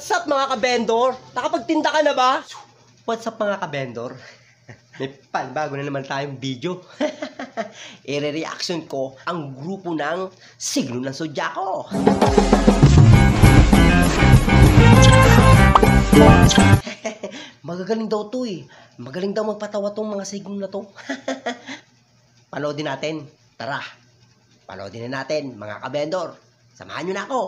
What's up mga kavendor? Nakapagtinda ka na ba? What's up mga kavendor? May bago na naman tayong video. I-reaction ko ang grupo ng signo ng zodiaco. Magagaling daw to eh. Magaling daw magpatawa tong mga signo na to. Panoodin natin. Tara. Panoodin na natin mga kavendor. Samahan nyo na ako.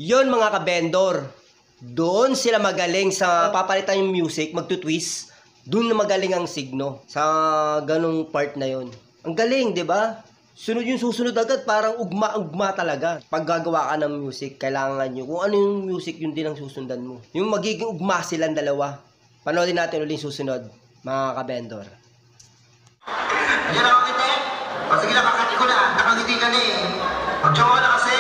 Yon mga kabendor. Doon sila magaling sa papalitan yung music, magtutwist. Doon na magaling ang signo sa ganung part na yon. Ang galing, di ba? Sunod yung susunod agad, parang ugma-ugma talaga. Pag gagawa ka ng music, kailangan nyo, kung ano yung music, yun din ang susundan mo. Yung magiging ugma silang dalawa. Panoodin natin ulit yung susunod, mga kabendor. Yan ako kita eh. O sige na, kakati ko na. Nakangiti ka na eh. Mag-jowa na kasi.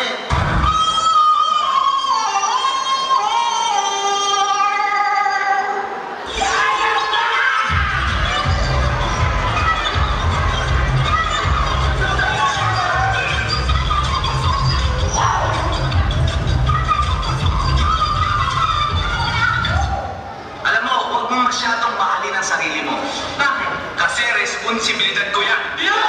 Alam mo, huwag mong masyadong mahalin ang sarili mo. Bakit? Kasi responsibilidad ko yan.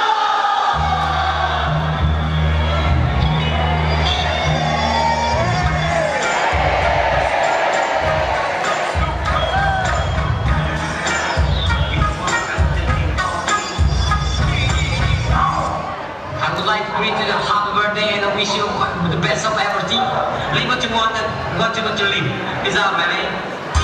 I would like to greet you a happy birthday and I wish you the best of everything. Live what you want and what you want to live. Is that my name?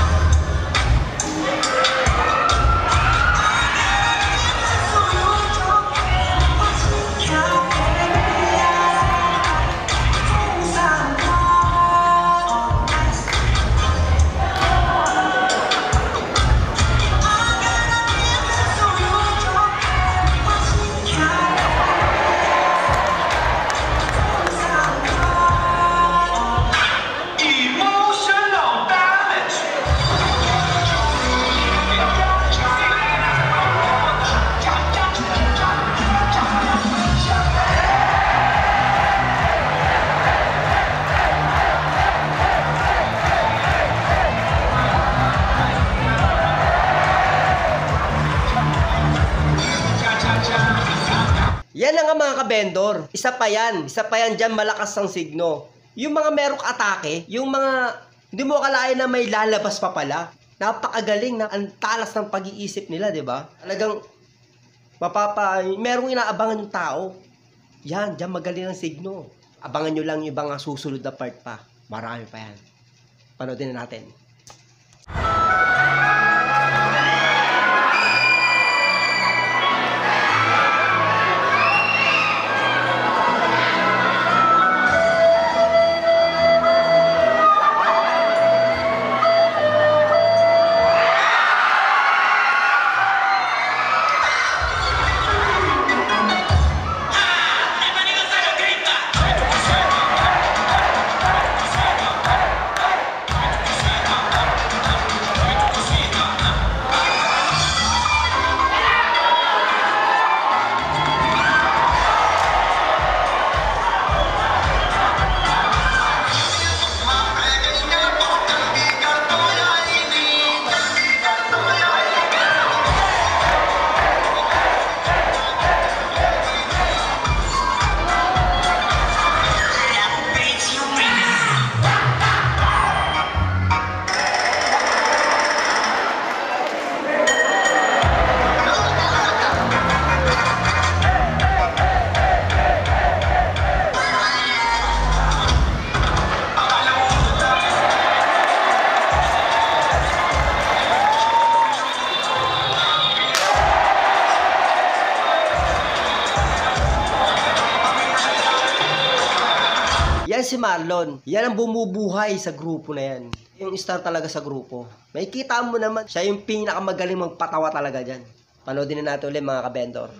Yan na nga mga kabendor. Isa pa yan dyan, malakas ang signo. Yung mga merong atake, yung mga hindi mo akalain na may lalabas pa pala. Napakagaling na ang talas ng pag-iisip nila, di ba? Talagang merong inaabangan yung tao. Yan, dyan magaling ang signo. Abangan nyo lang yung ibang susunod na part pa. Marami pa yan. Panoodin na natin. Yan si Marlon. Yan ang bumubuhay sa grupo na yan. Yung star talaga sa grupo. Makikita mo naman, siya yung pinakamagaling magpatawa talaga dyan. Panoodin na natin ulit mga kabendor.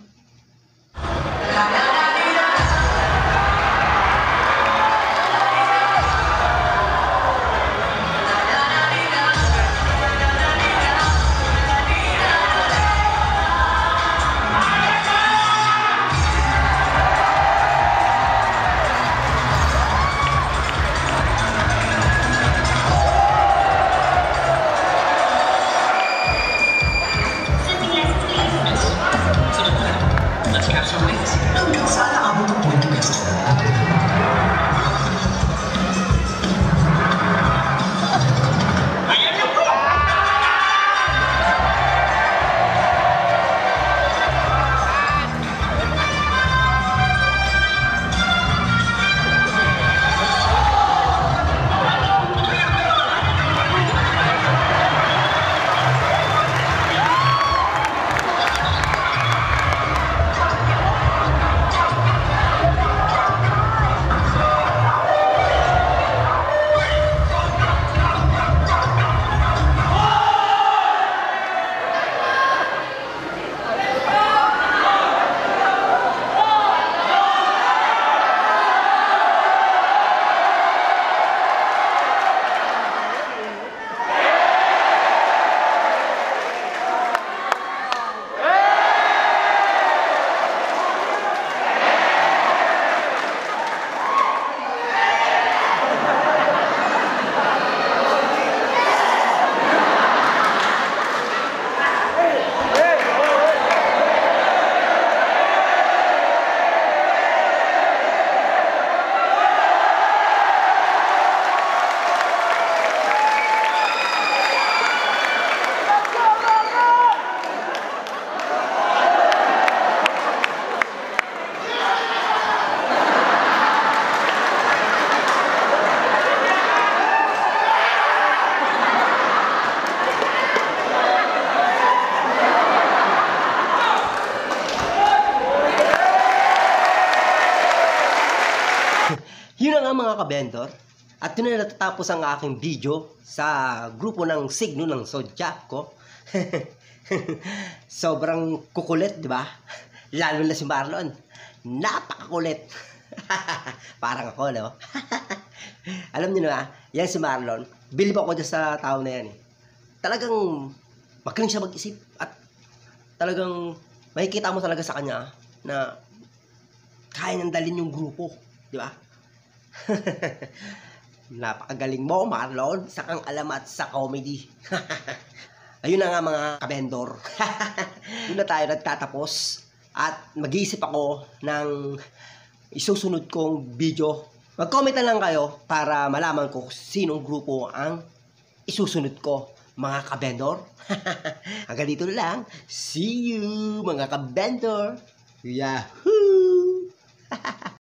mga kabendor, at yun na natatapos ang aking video sa grupo ng signo ng zodiaco. Sobrang kukulit, di ba? Lalo na si Marlon. Napakakulit. Parang ako, no? Alam niyo na, yan si Marlon. Bilib ako dyan sa tao na yan. Talagang magaling siya mag-isip. At talagang makikita mo talaga sa kanya na kaya niyang dalhin yung grupo. Di ba? Napakagaling mo, Marlon. Sa kang alamat sa comedy. Ayun na nga mga kabendor. Doon na tayo nagtatapos. At mag-iisip ako ng isusunod kong video. Mag-comment na lang kayo para malaman ko sinong grupo ang isusunod ko, mga kabendor. Hanggang dito na lang. See you, mga kabendor. Yahoo!